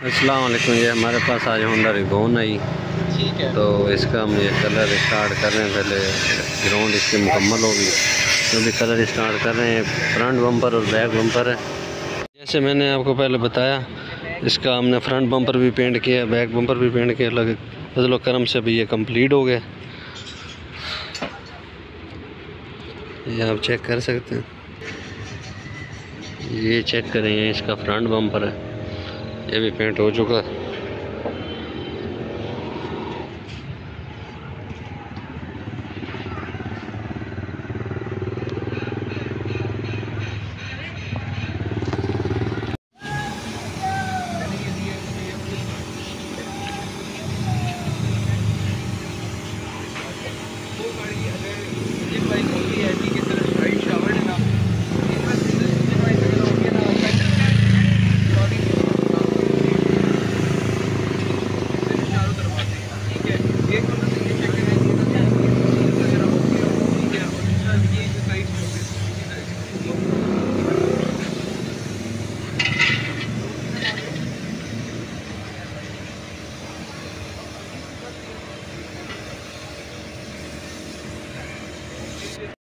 अस्सलाम वालेकुम। ये हमारे पास आज होंडा रिबॉन आई, ठीक है। तो इसका हम ये कलर स्टार्ट कर रहे हैं। पहले ग्राउंड इसकी मुकम्मल होगी तो भी कलर स्टार्ट कर रहे हैं। फ्रंट बम्पर और बैक बम्पर है। जैसे मैंने आपको पहले बताया, इसका हमने फ्रंट बम्पर भी पेंट किया, बैक बम्पर भी पेंट किया। लगे फजलो करम से भी ये कंप्लीट हो गया। ये आप चेक कर सकते हैं, ये चेक करें, ये इसका फ्रंट बम्पर है, ये भी पेंट हो चुका है।